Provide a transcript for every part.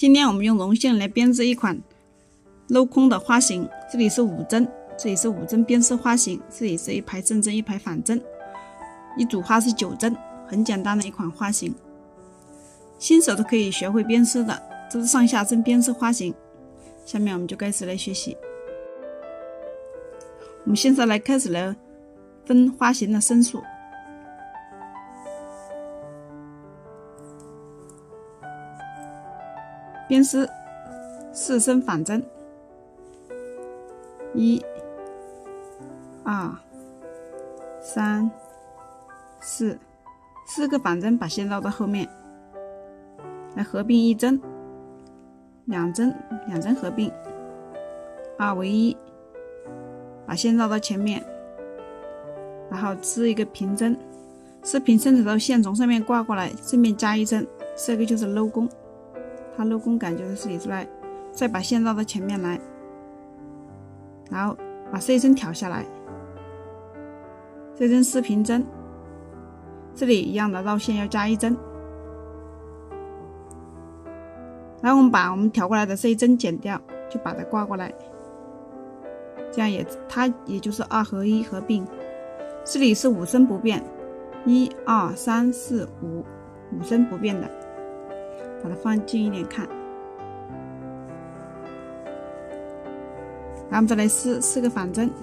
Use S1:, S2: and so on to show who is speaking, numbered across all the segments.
S1: 今天我们用绒线来编织一款镂空的花型，这里是5针，这里是5针编织花型，这里是一排正针一排反针，一组花是9针，很简单的一款花型，新手都可以学会编织的，这是上下针编织花型。下面我们就开始来学习。我们现在开始来分花型的针数。编织4针反针，1、2、3、4，4个反针把线绕到后面，来合并1针，2针，2针合并，2为1，把线绕到前面，然后织一个平针，织平针的时候线从上面挂过来，正面加1针，这个就是镂空。它镂空感就是理出来，再把线绕到前面来，然后把这一针挑下来，这针丝平针，这里一样的绕线要加1针，然后我们把我们挑过来的这一针剪掉，就把它挂过来，这样它也就是2和1合并，这里是5针不变，1、2、3、4、5针不变的。把它放近一点看，然后我们再来撕4个反针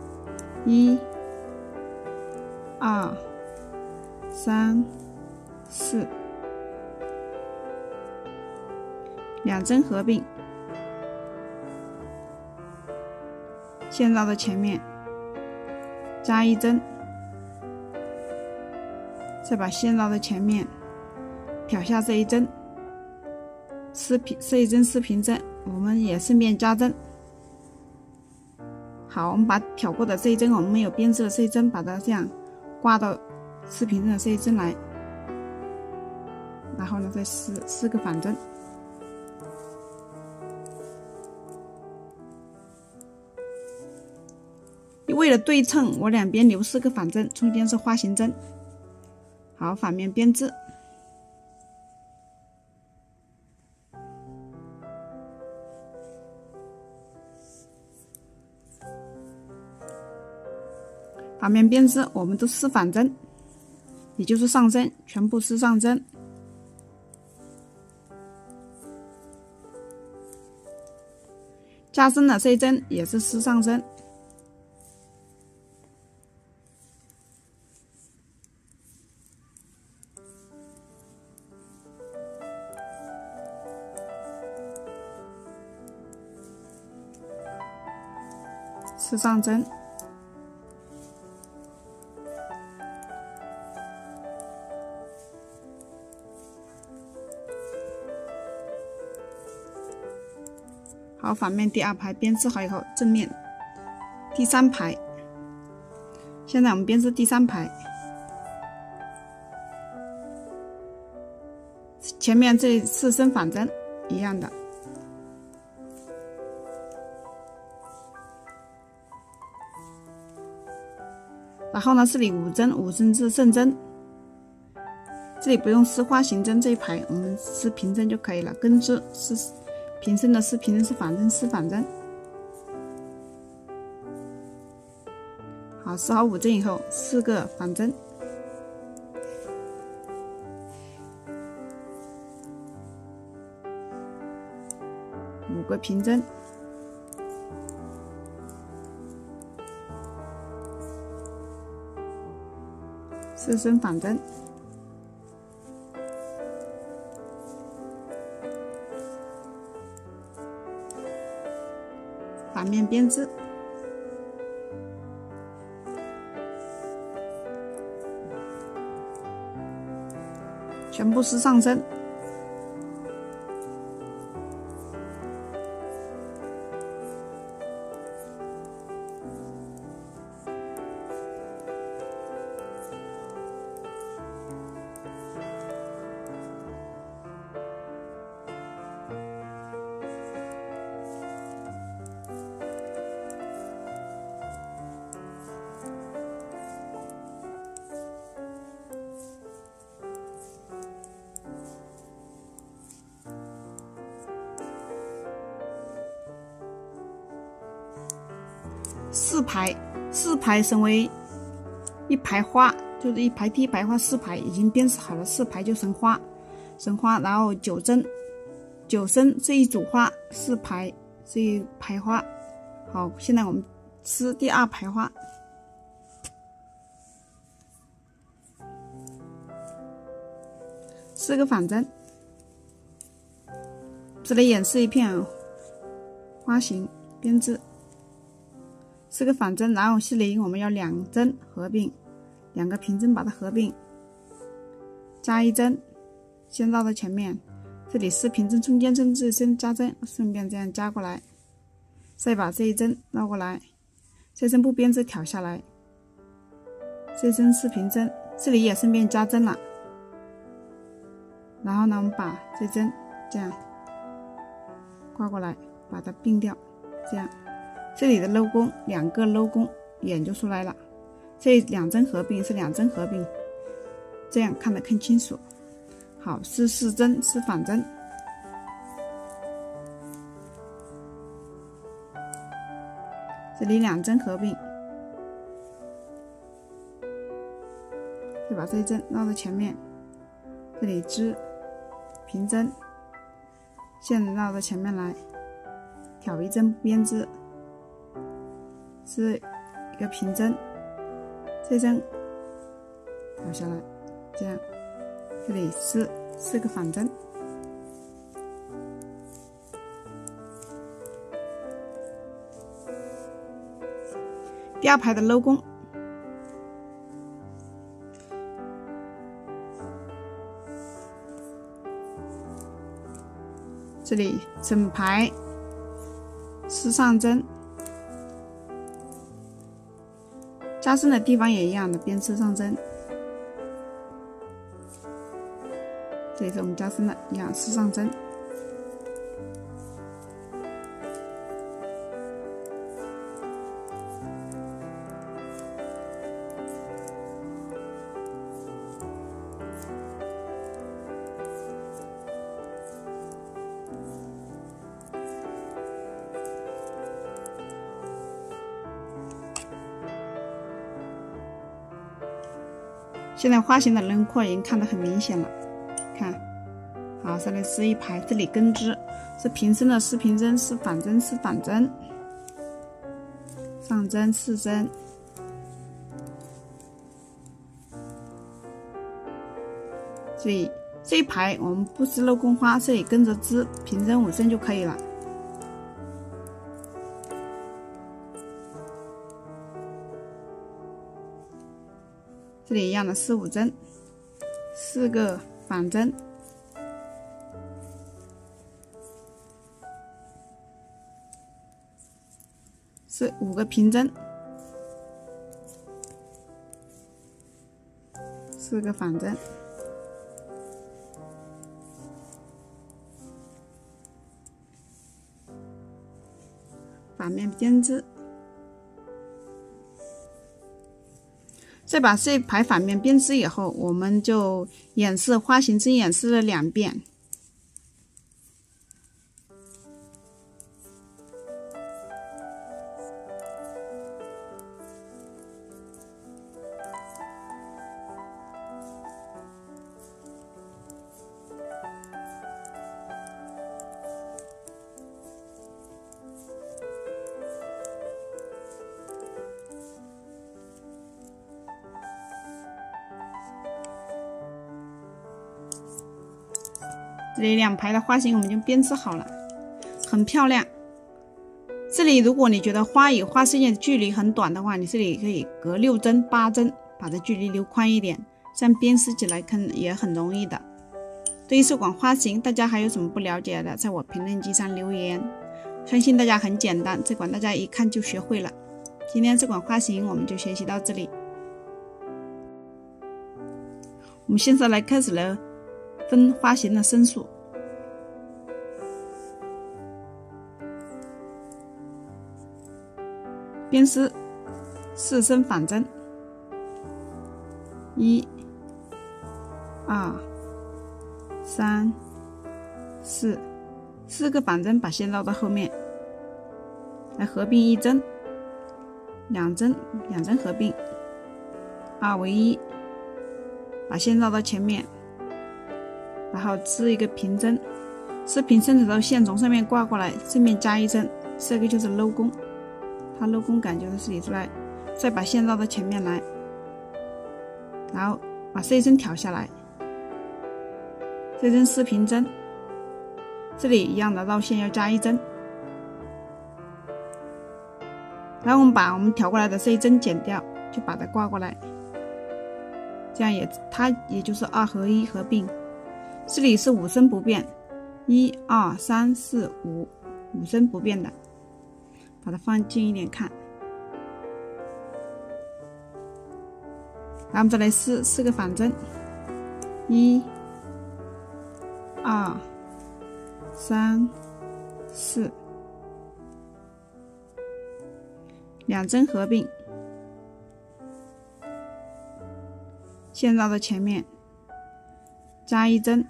S1: ，1、2、3、4，2针合并，线绕到前面，加1针，再把线绕到前面，挑下这一针。这一针丝平针，我们也顺便加针。好，我们把挑过的这一针，我们没有编织的这一针，把它这样挂到丝平针的这一针来，然后呢再撕4个反针。为了对称，我两边留4个反针，中间是花形针。好，反面编织。反面编织，我们都撕反针，也就是上针，全部撕上针。加针的这一针也是撕上针。撕上针。好，反面第2排编织好以后，正面第3排，现在我们编织第3排，前面这4针反针一样的，然后呢这里5针是正针，这里不用撕花形针，这一排我们撕平针就可以了，跟织是平针的丝平针是反针丝反针。好，撕好5针以后，4个反针，5个平针，4针反针，反面编织，全部撕上针。 四排成为一排花，就是一排第一排花4排已经编织好了，4排就成花，然后9针，9针这一组花，4排这一排花。好，现在我们织第2排花。4个反针，这里演示一片花形编织，4个反针，然后这里我们要2针合并，2个平针把它合并，加1针，先绕到前面，这里是平针中间针这一针加针，顺便这样加过来，再把这一针绕过来，这针不编织挑下来，这针是平针，这里也顺便加针了。然后呢，我们把这针这样挂过来，把它并掉，这样这里的镂弓2个镂弓眼就出来了，这2针合并是2针合并，这样看得更清楚。好，是4针是反针，这里2针合并，就把这一针绕到前面，这里织平针，线绕到前面来，挑1针编织，织一个平针，这针挑下来，这样这里是4个反针。第2排的镂弓，这里整排丝上针，加针的地方也一样的编织上针，这里是我们加针的一样丝上针。现在花形的轮廓已经看得很明显了，看，好，这里是一排，这里跟织是平针的是平针，是反针是反针，上针4针，所以这一排我们不织镂弓花，这里跟着织平针5针就可以了。这里一样的是5针，4个反针，是5个平针，4个反针，反面编织。再把这一排反面编织以后，我们就演示花形针演示了2遍。这里2排的花形我们就编织好了，很漂亮。这里如果你觉得花与花之间的距离很短的话，你这里可以隔6针8针，把这距离留宽一点，这样编织起来也很容易的。对于这款花型，大家还有什么不了解的，在我评论区上留言，相信大家很简单，这款大家一看就学会了。今天这款花型我们就学习到这里，我们现在来开始了分花形的申数。编织4针反针，1、2、3、4个反针，把线绕到后面，来合并1针， 两针合并，2为1，把线绕到前面，然后织一个平针，织平针的时候线从上面挂过来，正面加1针，这个就是镂弓，它镂弓感就是这里出来，再把线绕到前面来，然后把这一针挑下来，这针丝平针，这里一样的绕线要加1针，然后我们把我们挑过来的这一针剪掉，就把它挂过来，这样它也就是2和1合并，这里是5针不变，1、2、3、4、5针不变的，把它放近一点看。然后我们再来撕4个反针，1、2、3、4，两针合并，线绕到前面，加1针，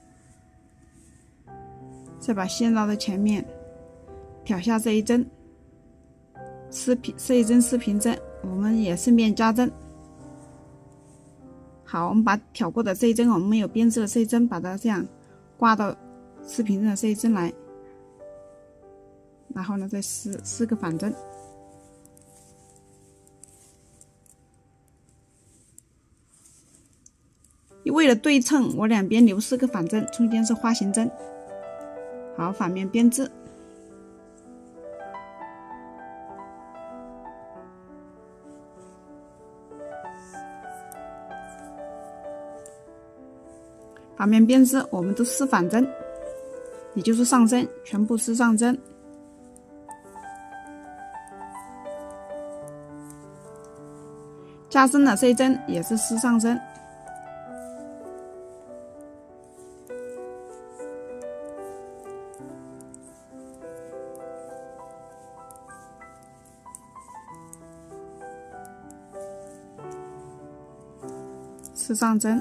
S1: 再把线绕到前面，挑下这一针，这一针丝平针，我们也顺便加针。好，我们把挑过的这一针，我们没有编织的这一针，把它这样挂到丝平针的这一针来，然后呢再撕个反针。为了对称，我两边留4个反针，中间是花形针。好，反面编织。反面编织，我们都撕反针，也就是上针，全部撕上针。加针的这一针也是撕上针。撕上针，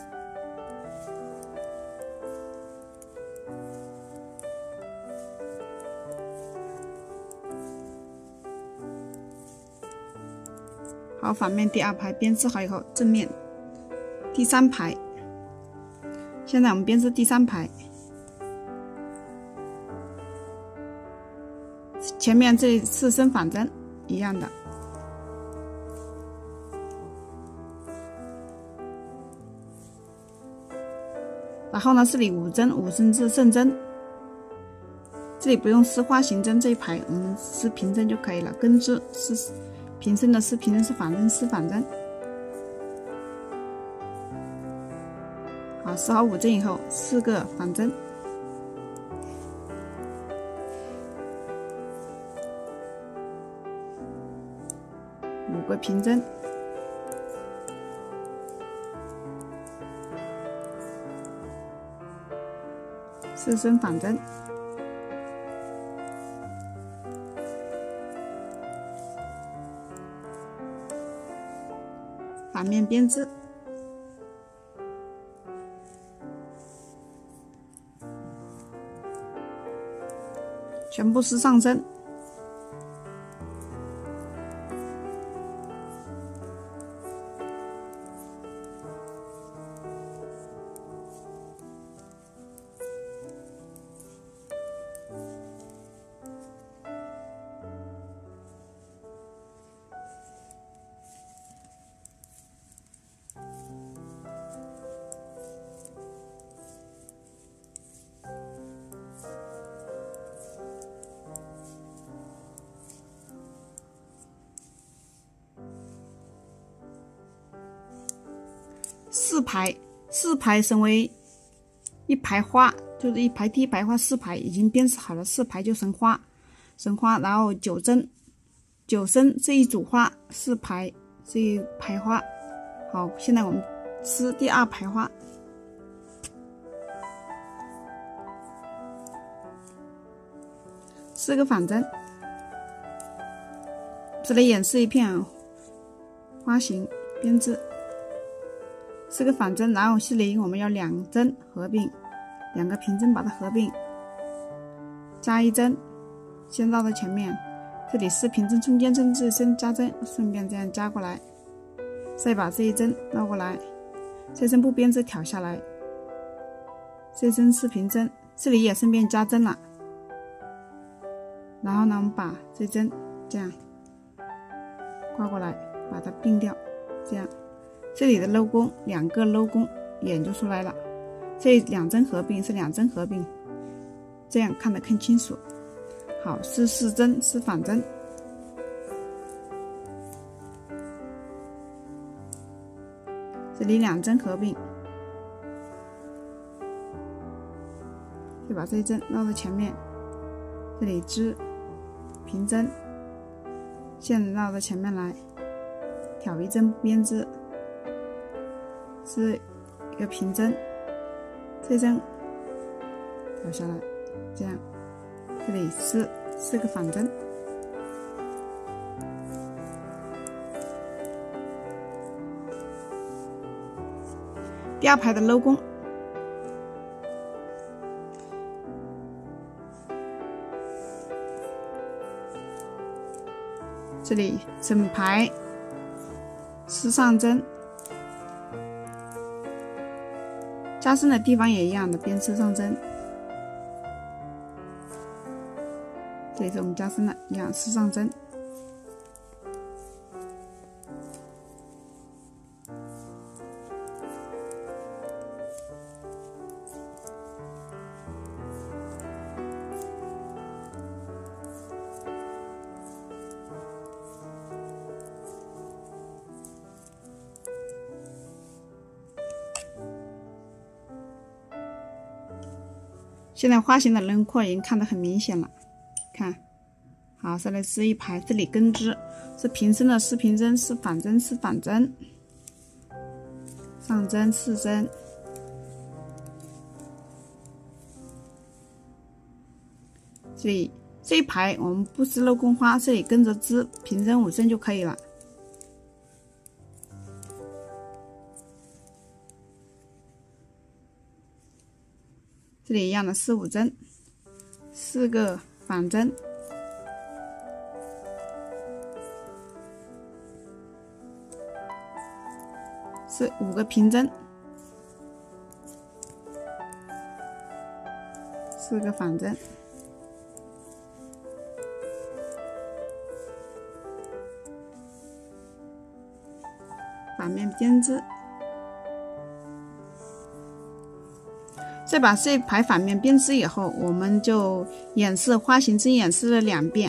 S1: 好，反面第2排编织好以后，正面第3排，现在我们编织第3排，前面这4针反针一样的。然后呢，这里5针是正针，这里不用撕花形针，这一排我们撕平针就可以了。根织是平针的撕平针，是反针撕反针。好，撕好5针以后，4个反针，5个平针。4针反针，反面编织，全部撕上针。4排成为1排花，就是第1排花4排已经编织好了，4排就成花，然后9针这一组花4排这一排花。好，现在我们织第2排花，4个反针，这里演示一片花形编织。4个反针，然后这里我们要2针合并，2个平针把它合并，加1针，先绕到前面， 这里是平针中间针这一针加针，顺便这样加过来，再把这一针绕过来，这针不编织挑下来，这针是平针，这里也顺便加针了。然后呢，我们把这针这样挂过来，把它并掉，这样这里的镂弓2个镂弓眼就出来了，这2针合并是2针合并，这样看得更清楚。好，是4针是反针，这里2针合并，就把这一针绕到前面，这里织平针，线绕到前面来，挑一针不编织，是一个平针，这针挑下来，这样这里是4个反针。第2排的镂弓，这里整排丝上针，加深的地方也一样的编织上针，这里是我们加深的一样丝上针。现在花型的轮廓已经看得很明显了，看，好，再来织一排，这里跟织是平针的是平针，是反针是反针，上针4针，这里这一排我们不织镂弓花，这里跟着织平针5针就可以了。这里一样的是5针，4个反针，是5个平针，4个反针，反面编织。再把这一排反面编织以后，我们就演示花型针演示了2遍。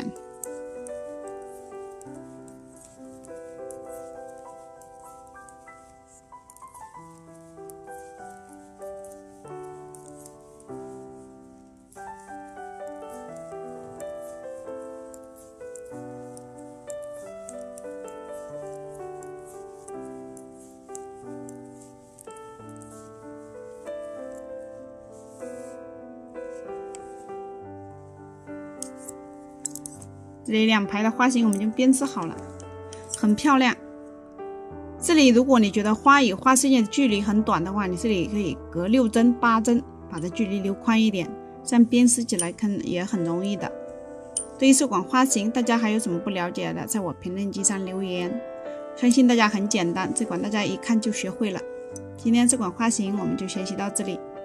S1: 这里2排的花型我们已经编织好了，很漂亮。这里如果你觉得花与花之间的距离很短的话，你这里可以隔6针8针，把这距离留宽一点，这样编织起来也很容易的。对于这款花型，大家还有什么不了解的，在我评论区上留言，相信大家很简单，这款大家一看就学会了。今天这款花型我们就学习到这里。